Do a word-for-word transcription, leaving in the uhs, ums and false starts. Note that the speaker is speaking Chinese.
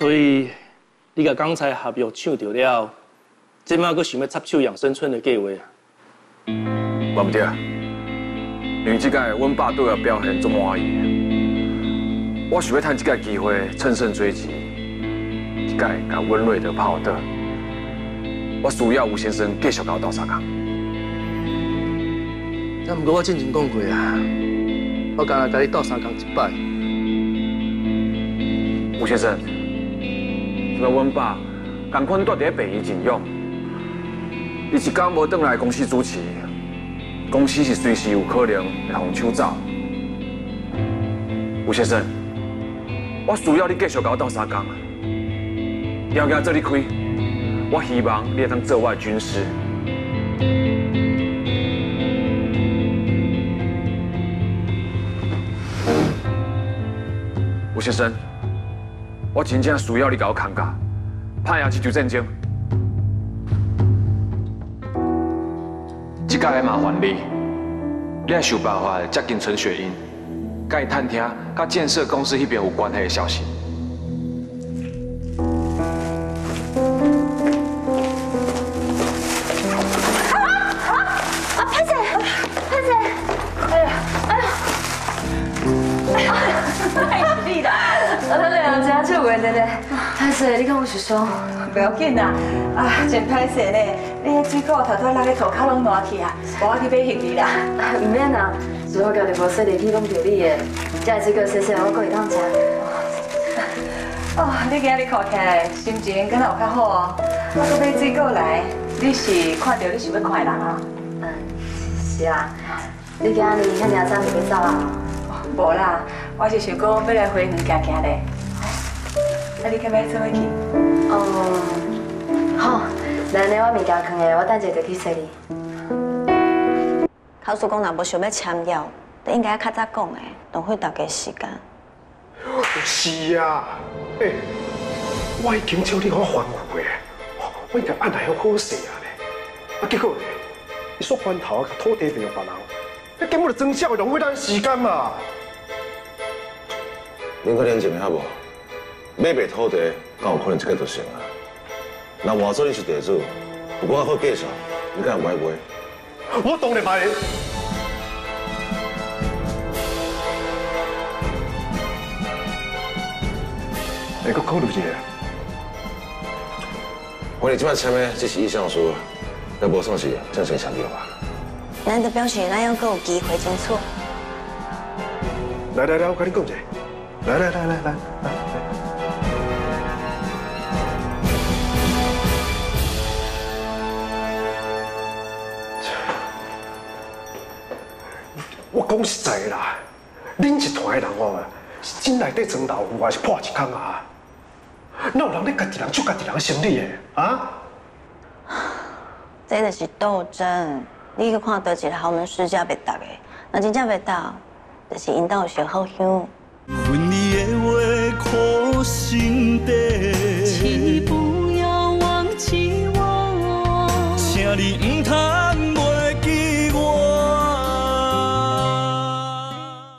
所以你甲刚才合约抢到了，即摆佫想要插手养生村的计划啊？ 嘛唔对，因为即届阮爸对我表现足满意，我想要趁即届机会乘胜追击，即届甲温瑞德泡倒，我需要吴先生继续甲我斗相共。 但毋过我之前讲过啊，我敢若甲你斗相共一摆。 吴先生，因为阮爸共款住伫咧北医诊养，伊一天无转来公司主持，公司是随时有可能会互抢走。吴先生，我需要你继续甲我斗相共，要要做你开，我希望你会当做我的军师。吴先生，我真正需要你甲我扛架，拍赢这场战争。这届要麻烦你，你要想办法接近陈雪英，甲伊探听甲建设公司迄边有关系的消息。 啊啊啊！潘姐，潘姐，哎呀，哎呀，哎呀，太犀利了！咱两家做话的呢，潘姐，你跟我说说。 不要紧啦，啊，真歹势呢，你迄水果头头拉个涂骹拢烂去啊，无我去买行李啦。 唔免啦，是我家己无说你去弄着你的，这水果细细，我可以当食。 哦，你今日看起来心情敢若有较好哦。我搁买水果来，你是看到你想要看的人啊？ 嗯，是啊。你今日遐尔早就要走啊？ 无啦，我是想讲要来花园行行咧。啊，你敢要做伙去？ 哦，好，那呢我物件放下，我等下就去洗你。 考叔公若无想要签约，就应该较早讲的，浪费大家时间。 是啊，哎、欸，我已经照你我吩咐的，我应该安排好好势啊咧。啊，结果你说翻头甲土地卖予别人，那根本就增效，浪费咱时间嘛。 恁可冷静下无？买卖土地，敢有可能一个就成啊？那换做你是地主，有我好介绍，你敢会买卖？ 我当然买。会阁考虑一下。 我哋即摆签的只是意向书，那无算是正式签约吧？ 咱就表示咱还阁有机会争取。 来来来，我跟你讲者，来来来来来来。我讲实在啦，恁一团的人哦，是真内底装豆腐还是破一空啊？哪有人咧家己人出家己人生理的啊？ 这就是斗争，你去看倒一个豪门世家袂达的，若真正袂达，就是因兜有烧好香。 恨你的话，苦心地